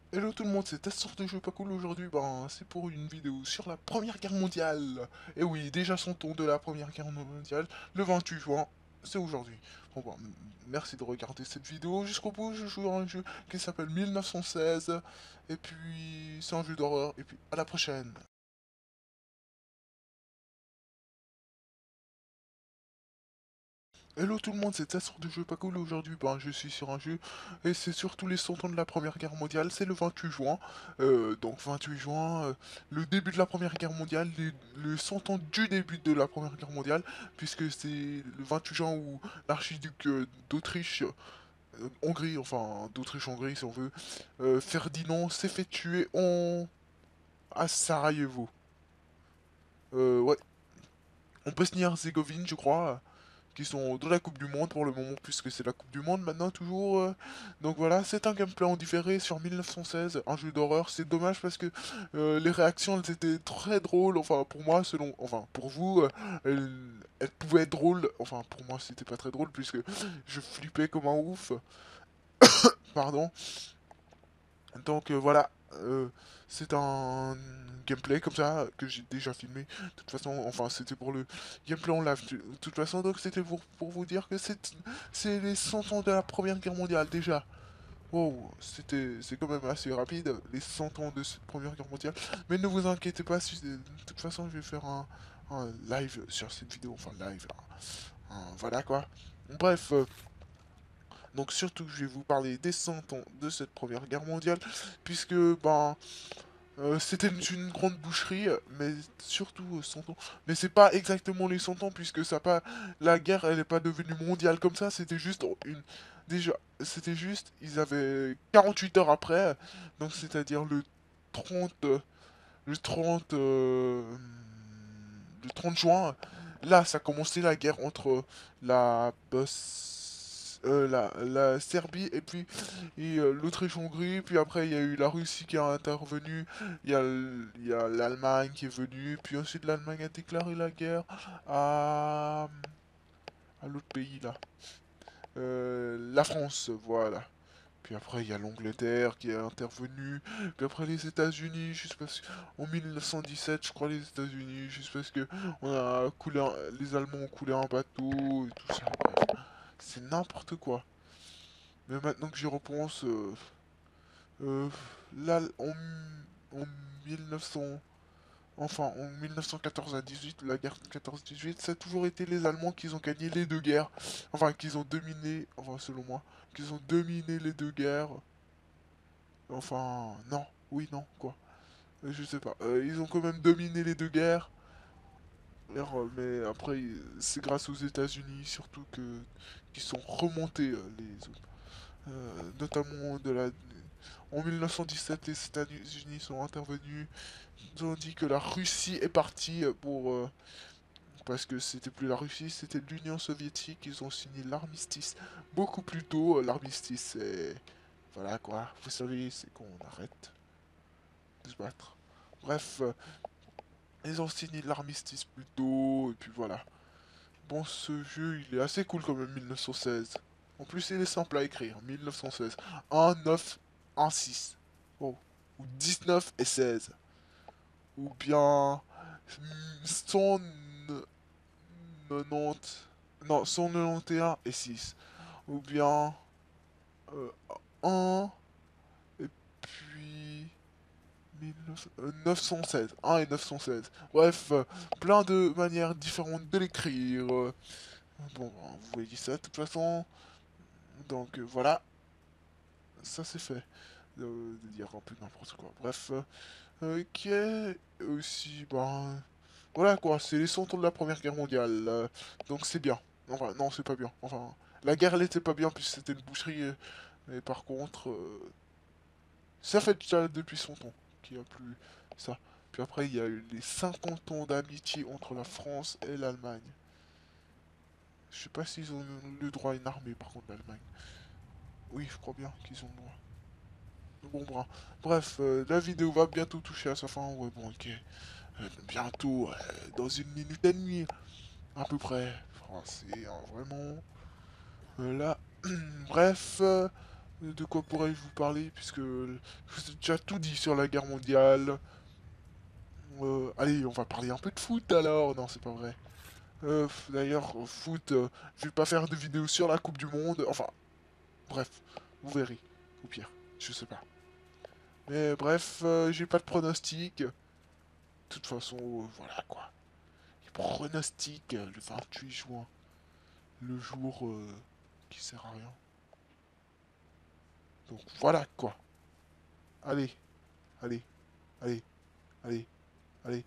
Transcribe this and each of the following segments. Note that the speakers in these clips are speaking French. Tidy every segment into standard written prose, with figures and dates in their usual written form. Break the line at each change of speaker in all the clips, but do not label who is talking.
Hello tout le monde, c'est Tastor de jeu pas cool aujourd'hui, c'est pour une vidéo sur la Première Guerre mondiale. Et oui, déjà son ton de la Première Guerre mondiale, le 28 juin, c'est aujourd'hui. Merci de regarder cette vidéo jusqu'au bout, je joue à un jeu qui s'appelle 1916, et puis c'est un jeu d'horreur, et puis à la prochaine. Hello tout le monde, c'est Tassour de jeu pas cool aujourd'hui. Je suis sur un jeu et c'est surtout les 100 ans de la Première Guerre mondiale. C'est le 28 juin. Donc 28 juin, le début de la Première Guerre mondiale, les 100 ans du début de la Première Guerre mondiale, puisque c'est le 28 juin où l'archiduc d'Autriche, Hongrie, enfin d'Autriche-Hongrie si on veut, Ferdinand s'est fait tuer à Sarajevo. Ouais, en Bosnie-Herzégovine, je crois, qui sont dans la Coupe du Monde pour le moment, puisque c'est la Coupe du Monde maintenant toujours. Donc voilà, c'est un gameplay en différé sur 1916, un jeu d'horreur. C'est dommage parce que les réactions elles étaient très drôles. Enfin pour moi, selon, enfin pour vous, elles pouvaient être drôles. Enfin pour moi, c'était pas très drôle puisque je flippais comme un ouf. Pardon. Donc voilà, c'est un gameplay comme ça que j'ai déjà filmé. De toute façon, enfin c'était pour le gameplay en live. De toute façon, donc c'était pour vous dire que c'est les 100 ans de la Première Guerre mondiale déjà. Wow, c'est quand même assez rapide, les 100 ans de cette Première Guerre mondiale. Mais ne vous inquiétez pas, de toute façon je vais faire un live sur cette vidéo, enfin live, voilà quoi. Bref, donc surtout je vais vous parler des 100 ans de cette Première Guerre mondiale, puisque c'était une grande boucherie, mais surtout 100 ans. Mais c'est pas exactement les 100 ans, puisque ça pas la guerre elle est pas devenue mondiale comme ça, c'était juste une déjà c'était juste ils avaient 48 heures après, donc c'est-à-dire le 30 le 30 juin, là ça commençait la guerre entre la Serbie et puis l'Autriche-Hongrie, puis après il y a eu la Russie qui a intervenu, il y a l'Allemagne qui est venue, puis ensuite l'Allemagne a déclaré la guerre à, à l'autre pays là, la France, voilà. Puis après, il y a l'Angleterre qui est intervenue. Puis après, les États-Unis, juste parce que, en 1917, je crois, les États-Unis, juste parce que les Allemands ont coulé un bateau et tout ça. Bref, c'est n'importe quoi. Mais maintenant que j'y repense, euh, là, en 1900, enfin, en 1914 à 18, la guerre de 14-18, ça a toujours été les Allemands qui ont gagné les deux guerres. Enfin, qu'ils ont dominé, enfin, selon moi, qu'ils ont dominé les deux guerres. Enfin, non, oui, non, quoi. Je sais pas. Ils ont quand même dominé les deux guerres. Mais après, c'est grâce aux États-Unis surtout que qui sont remontés les autres. Notamment en 1917, les États-Unis sont intervenus. Ils ont dit que la Russie est partie parce que c'était plus la Russie, c'était l'Union soviétique. Ils ont signé l'armistice beaucoup plus tôt. L'armistice, c'est voilà quoi. Vous savez, c'est qu'on arrête de se battre. Bref, ils ont signé l'armistice plus tôt, et puis voilà. Bon, ce jeu, il est assez cool quand même, 1916. En plus, il est simple à écrire, 1916. 1, 9, 1, 6. Oh. Ou 19 et 16. Ou bien 190... Non, 191 et 6. Ou bien 1 et puis 916. 1 et 916. Bref, plein de manières différentes de l'écrire. Bon, vous voyez ça de toute façon. Donc voilà, ça c'est fait. De dire un peu n'importe quoi. Bref, qui est aussi, voilà quoi, c'est les 100 ans de la Première Guerre mondiale. Donc c'est bien. Enfin, non, c'est pas bien. Enfin, la guerre elle était pas bien puisque c'était une boucherie. Mais par contre, ça fait déjà depuis 100 ans qu'il n'y a plus ça. Puis après, il y a eu les 50 ans d'amitié entre la France et l'Allemagne. Je sais pas s'ils ont le droit à une armée, par contre, l'Allemagne. Oui, je crois bien qu'ils ont le droit. Bon, bref, la vidéo va bientôt toucher à sa fin. Ouais, bon, ok. Bientôt, dans une minute et demie, à peu près. Enfin, c'est vraiment... là... Bref, De quoi pourrais-je vous parler, puisque je vous ai déjà tout dit sur la guerre mondiale. Allez, on va parler un peu de foot alors. Non, c'est pas vrai. D'ailleurs, foot, je vais pas faire de vidéo sur la Coupe du Monde. Enfin, bref, vous verrez. Au pire, je sais pas. Mais bref, j'ai pas de pronostic. De toute façon, voilà quoi. Les pronostics, le 28 juin. Le jour qui sert à rien. Donc voilà quoi. Allez, allez, allez, allez, allez,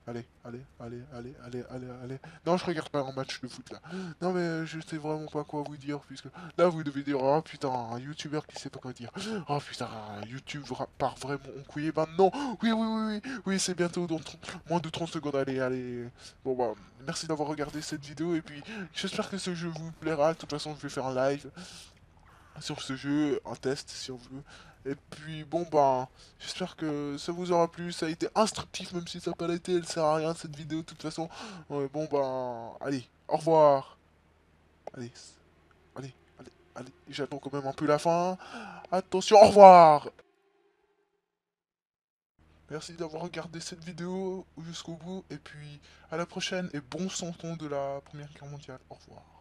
allez. Non, je regarde pas un match de foot là. Non, mais je sais vraiment pas quoi vous dire, puisque là vous devez dire, oh putain, un youtubeur qui sait pas quoi dire. Oh putain, un youtube part vraiment en couillé maintenant. Oui, c'est bientôt dans moins de 30 secondes. Allez. Bon, bah, merci d'avoir regardé cette vidéo, et puis j'espère que ce jeu vous plaira. De toute façon, je vais faire un live sur ce jeu, un test si on veut. Et puis bon ben, j'espère que ça vous aura plu, ça a été instructif même si ça n'a pas été, elle sert à rien cette vidéo de toute façon. Ouais, bon ben, allez, au revoir. Allez, allez, j'attends quand même un peu la fin. Attention, au revoir. Merci d'avoir regardé cette vidéo jusqu'au bout, et puis à la prochaine, et bon santon de la Première Guerre mondiale. Au revoir.